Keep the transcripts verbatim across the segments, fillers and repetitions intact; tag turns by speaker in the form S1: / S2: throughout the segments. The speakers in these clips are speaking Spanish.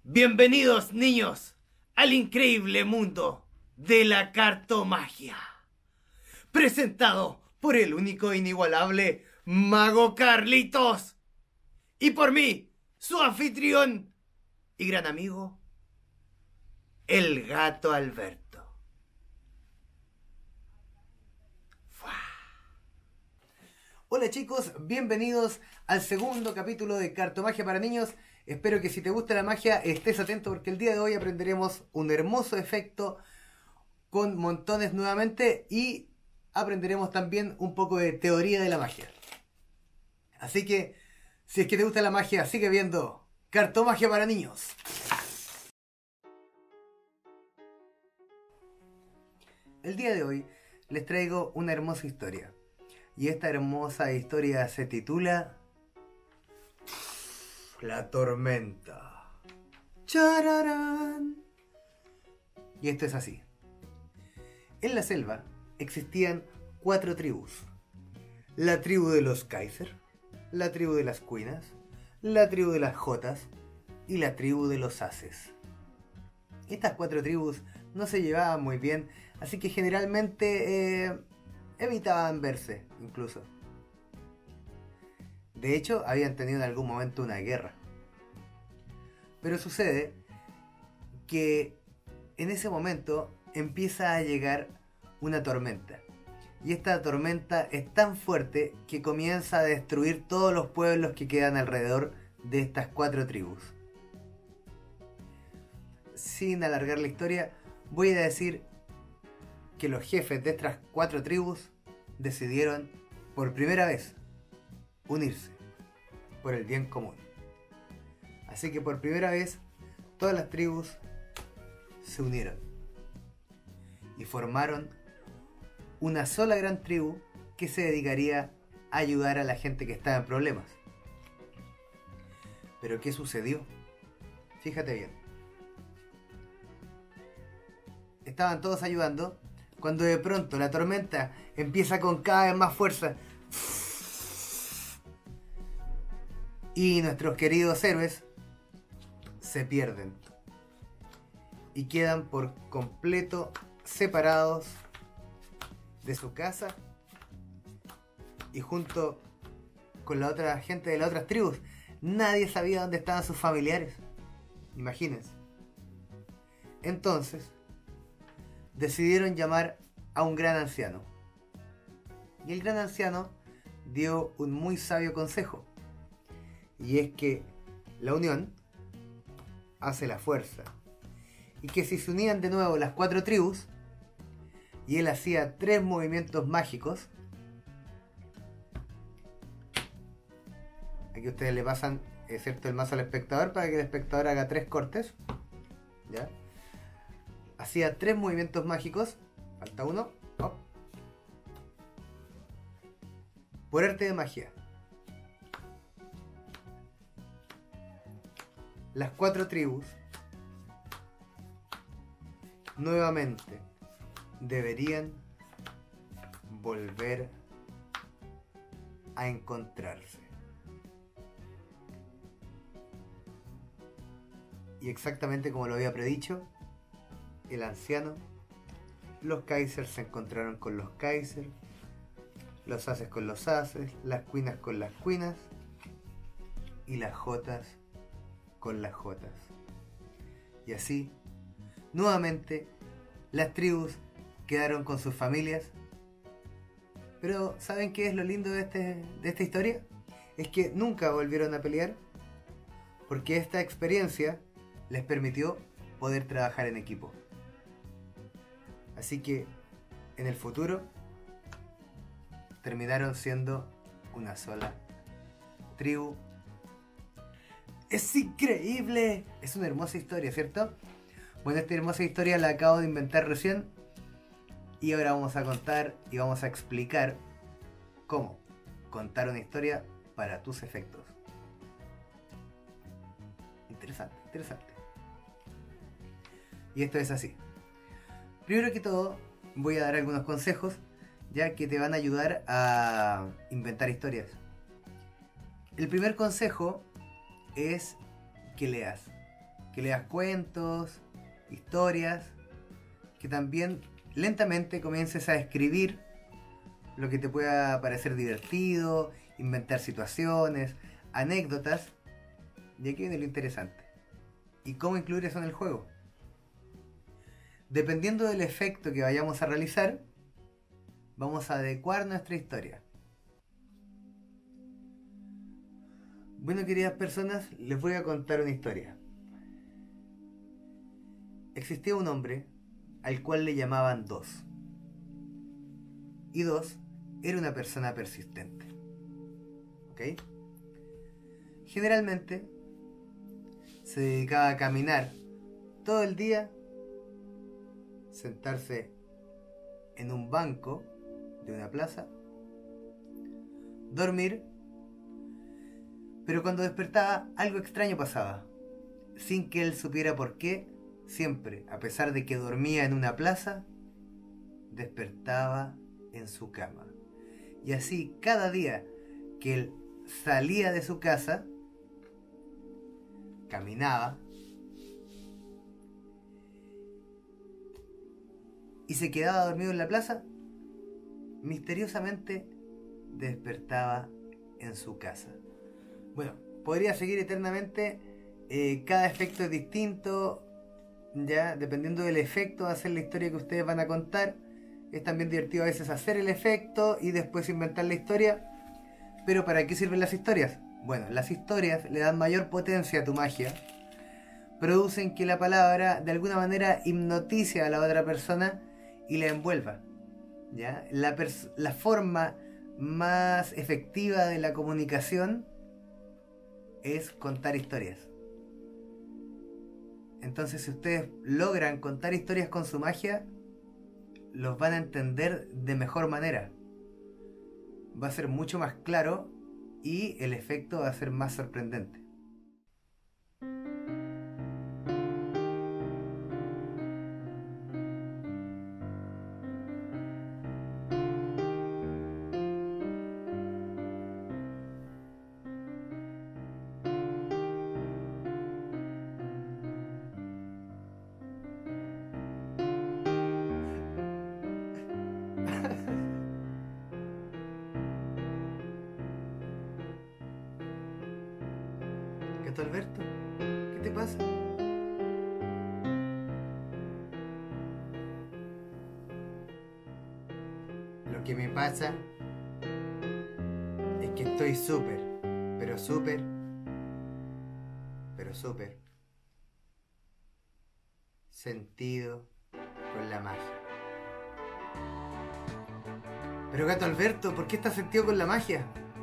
S1: Bienvenidos, niños, al increíble mundo de la cartomagia. Presentado por el único e inigualable Mago Carlitos. Y por mí, su anfitrión y gran amigo, el Gato Alberto.
S2: Hola chicos, bienvenidos al segundo capítulo de Cartomagia para niños. Espero que si te gusta la magia estés atento porque el día de hoy aprenderemos un hermoso efecto con montones nuevamente y aprenderemos también un poco de teoría de la magia. Así que, si es que te gusta la magia, sigue viendo Cartomagia para niños. El día de hoy les traigo una hermosa historia. Y esta hermosa historia se titula La Tormenta. ¡Chararán! Y esto es así. En la selva existían cuatro tribus. La tribu de los Kaiser, la tribu de las Cuinas, la tribu de las Jotas y la tribu de los Haces. Estas cuatro tribus no se llevaban muy bien, así que generalmente eh, evitaban verse, incluso. De hecho, habían tenido en algún momento una guerra. Pero sucede que en ese momento empieza a llegar una tormenta. Y esta tormenta es tan fuerte que comienza a destruir todos los pueblos que quedan alrededor de estas cuatro tribus. Sin alargar la historia, voy a decir que los jefes de estas cuatro tribus decidieron por primera vez unirse por el bien común. Así que por primera vez todas las tribus se unieron y formaron una sola gran tribu que se dedicaría a ayudar a la gente que estaba en problemas. Pero ¿qué sucedió? Fíjate bien. Estaban todos ayudando cuando de pronto la tormenta empieza con cada vez más fuerza. Y nuestros queridos héroes se pierden. Y quedan por completo separados de su casa. Y junto con la otra gente de las otras tribus. Nadie sabía dónde estaban sus familiares. Imagínense. Entonces decidieron llamar a un gran anciano. Y el gran anciano dio un muy sabio consejo. Y es que la unión hace la fuerza. Y que si se unían de nuevo las cuatro tribus, y él hacía tres movimientos mágicos. Aquí ustedes le pasan, es cierto, el mazo al espectador para que el espectador haga tres cortes. ¿Ya? Hacía tres movimientos mágicos. Falta uno. Oh. Por arte de magia. Las cuatro tribus nuevamente deberían volver a encontrarse. Y exactamente como lo había predicho, el anciano, los Kaiser se encontraron con los Kaiser, los Haces con los Haces, las Cuinas con las Cuinas y las Jotas con las Jotas. Y así, nuevamente, las tribus quedaron con sus familias. Pero ¿saben qué es lo lindo de, este, de esta historia? Es que nunca volvieron a pelear, porque esta experiencia les permitió poder trabajar en equipo. Así que en el futuro terminaron siendo una sola tribu. ¡Es increíble! Es una hermosa historia, ¿cierto? Bueno, esta hermosa historia la acabo de inventar recién. Y ahora vamos a contar y vamos a explicar cómo contar una historia para tus efectos. Interesante, interesante. Y esto es así. Primero que todo, voy a dar algunos consejos, ya que te van a ayudar a inventar historias. El primer consejo es que leas. que leas cuentos, historias, que también lentamente comiences a escribir lo que te pueda parecer divertido, inventar situaciones, anécdotas. Y aquí viene lo interesante. ¿Y cómo incluir eso en el juego? Dependiendo del efecto que vayamos a realizar, vamos a adecuar nuestra historia. Bueno, queridas personas, les voy a contar una historia. Existía un hombre al cual le llamaban Dos. Y Dos era una persona persistente. ¿Ok? Generalmente se dedicaba a caminar todo el día, sentarse en un banco de una plaza, dormir, pero cuando despertaba algo extraño pasaba, sin que él supiera por qué. Siempre, a pesar de que dormía en una plaza, despertaba en su cama. Y así, cada día que él salía de su casa, caminaba y se quedaba dormido en la plaza, misteriosamente despertaba en su casa. Bueno, podría seguir eternamente. Eh, cada efecto es distinto. Ya, dependiendo del efecto de hacer la historia que ustedes van a contar. Es también divertido a veces hacer el efecto y después inventar la historia. Pero ¿para qué sirven las historias? Bueno, las historias le dan mayor potencia a tu magia. Producen que la palabra de alguna manera hipnotice a la otra persona y la envuelva. ¿Ya? La, la forma más efectiva de la comunicación es contar historias. Entonces, si ustedes logran contar historias con su magia, los van a entender de mejor manera. Va a ser mucho más claro y el efecto va a ser más sorprendente. Gato Alberto, ¿qué te pasa? Lo que me pasa es que estoy súper, pero súper, pero súper sentido con la magia. Pero Gato Alberto, ¿por qué estás sentido con la magia?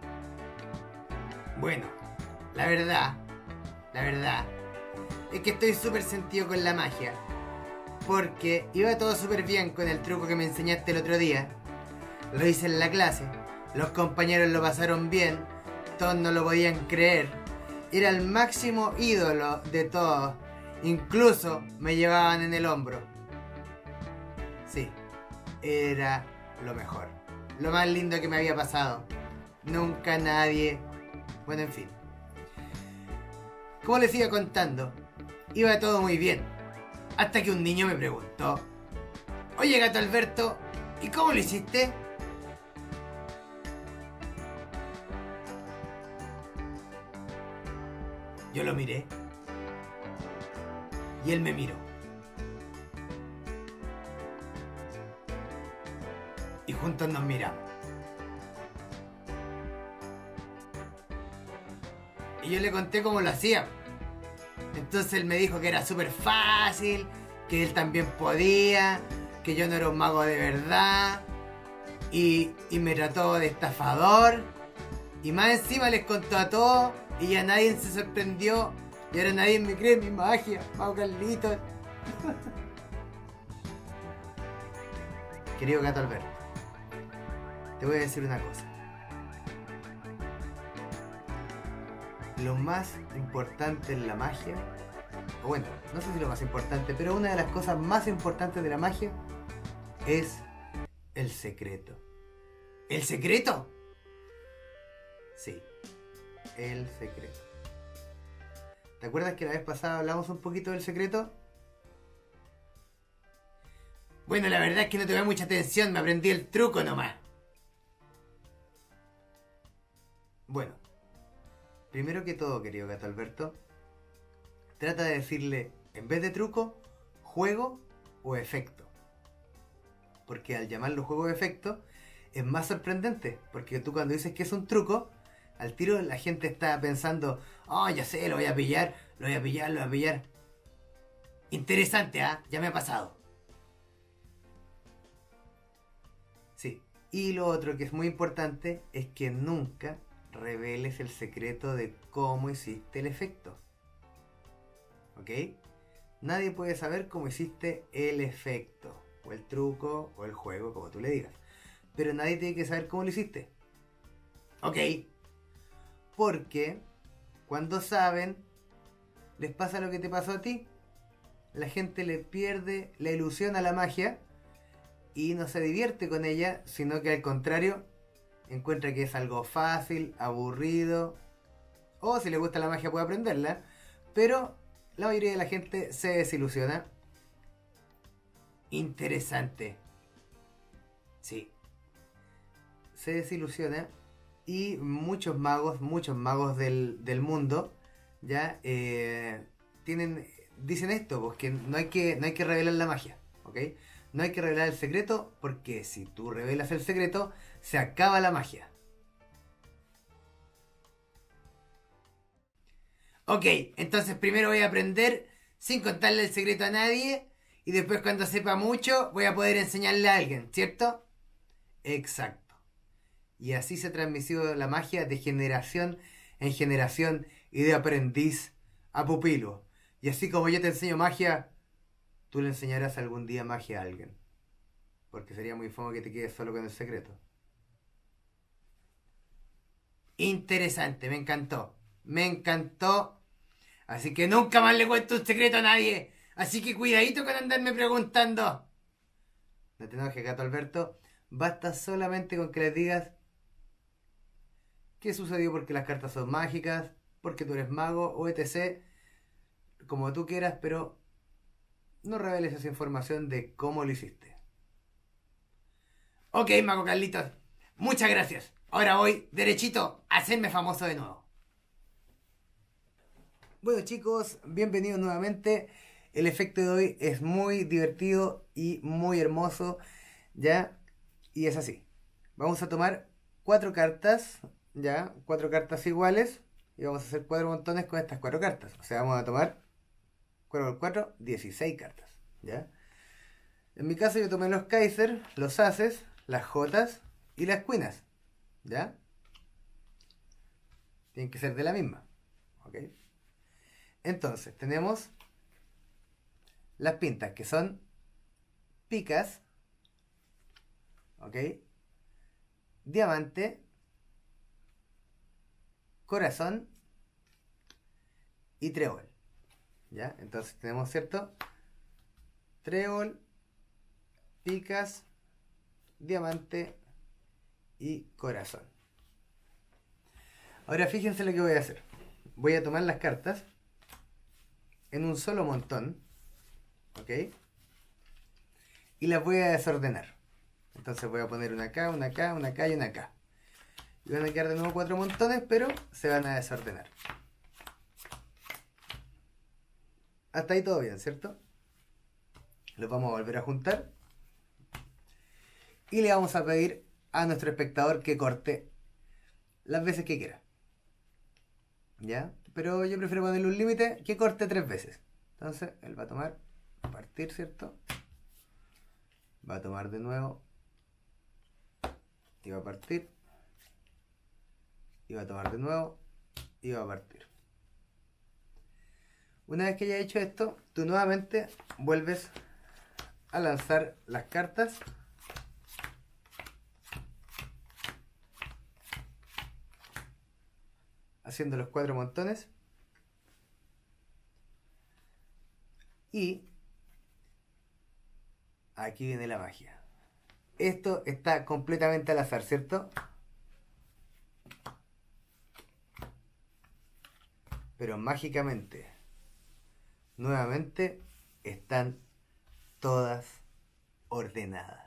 S2: Bueno, la verdad, la verdad, es que estoy súper sentido con la magia. Porque iba todo súper bien con el truco que me enseñaste el otro día. Lo hice en la clase, los compañeros lo pasaron bien, todos no lo podían creer. Era el máximo ídolo de todos, incluso me llevaban en el hombro. Sí, era lo mejor, lo más lindo que me había pasado. Nunca nadie... Bueno, en fin. Como les iba contando, iba todo muy bien. Hasta que un niño me preguntó: oye, Gato Alberto, ¿y cómo lo hiciste? Yo lo miré. Y él me miró. Y juntos nos miramos. Y yo le conté cómo lo hacía. Entonces él me dijo que era súper fácil, que él también podía, que yo no era un mago de verdad. Y, y me trató de estafador. Y más encima les contó a todos. Y ya nadie se sorprendió. Y ahora nadie me cree en mi magia. Mago Carlitos. Querido Gato Alberto, te voy a decir una cosa. Lo más importante en la magia, o bueno, no sé si lo más importante, pero una de las cosas más importantes de la magia es el secreto. ¿El secreto? Sí, el secreto. ¿Te acuerdas que la vez pasada hablamos un poquito del secreto?
S1: Bueno, la verdad es que no te da mucha atención, me aprendí el truco nomás.
S2: Bueno, primero que todo, querido Gato Alberto, trata de decirle, en vez de truco, juego o efecto. Porque al llamarlo juego o efecto, es más sorprendente. Porque tú cuando dices que es un truco, al tiro la gente está pensando, oh, ya sé, lo voy a pillar, lo voy a pillar, lo voy a pillar.
S1: Interesante, ¿ah? ¿eh? Ya me ha pasado.
S2: Sí. Y lo otro que es muy importante es que nunca reveles el secreto de cómo hiciste el efecto. ¿Ok? Nadie puede saber cómo hiciste el efecto, o el truco, o el juego, como tú le digas. Pero nadie tiene que saber cómo lo hiciste.
S1: Ok.
S2: Porque cuando saben, les pasa lo que te pasó a ti. La gente le pierde la ilusión a la magia y no se divierte con ella, sino que al contrario, encuentra que es algo fácil, aburrido, o si le gusta la magia puede aprenderla, pero la mayoría de la gente se desilusiona.
S1: Interesante.
S2: Sí. Se desilusiona y muchos magos, muchos magos del, del mundo, ya eh, tienen, dicen esto, pues que no hay que, no hay que revelar la magia, ¿ok? No hay que revelar el secreto porque si tú revelas el secreto, se acaba la magia.
S1: Ok, entonces primero voy a aprender sin contarle el secreto a nadie y después cuando sepa mucho voy a poder enseñarle a alguien, ¿cierto?
S2: Exacto. Y así se transmitió la magia de generación en generación y de aprendiz a pupilo. Y así como yo te enseño magia, tú le enseñarás algún día magia a alguien. Porque sería muy fome que te quedes solo con el secreto.
S1: Interesante, me encantó. Me encantó. Así que nunca más le cuento un secreto a nadie. Así que cuidadito con andarme preguntando.
S2: No te enojes, Gato Alberto. Basta solamente con que les digas qué sucedió porque las cartas son mágicas, porque tú eres mago o etcétera. Como tú quieras, pero no reveles esa información de cómo lo hiciste.
S1: Ok, Mago Carlitos. Muchas gracias. Ahora voy derechito a hacerme famoso de nuevo.
S2: Bueno chicos, bienvenidos nuevamente. El efecto de hoy es muy divertido y muy hermoso, ¿ya? Y es así. Vamos a tomar cuatro cartas, ¿ya? Cuatro cartas iguales. Y vamos a hacer cuatro montones con estas cuatro cartas. O sea, vamos a tomar cuatro por cuatro, dieciséis cartas, ¿ya? En mi caso yo tomé los Kaiser, los Aces, las Jotas y las Queenas, ¿ya? Tienen que ser de la misma, ¿ok? Entonces, tenemos las pintas que son picas, ¿ok? Diamante, corazón y trébol, ¿ya? Entonces tenemos, ¿cierto? Trébol, picas, diamante y corazón. Ahora fíjense lo que voy a hacer. Voy a tomar las cartas en un solo montón, ¿ok? Y las voy a desordenar. Entonces voy a poner una acá, una acá, una acá y una acá. Y van a quedar de nuevo cuatro montones, pero se van a desordenar. Hasta ahí todo bien, ¿cierto? Los vamos a volver a juntar. Y le vamos a pedir a nuestro espectador que corte las veces que quiera. ¿Ya? Pero yo prefiero ponerle un límite que corte tres veces. Entonces, él va a tomar, va a partir, ¿cierto? Va a tomar de nuevo. Y va a partir. Y va a tomar de nuevo. Y va a partir. Una vez que haya hecho esto, tú nuevamente vuelves a lanzar las cartas. Haciendo los cuatro montones. Y aquí viene la magia. Esto está completamente al azar, ¿cierto? Pero mágicamente, nuevamente, están todas ordenadas.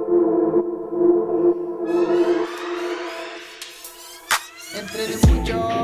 S3: Entre de muchos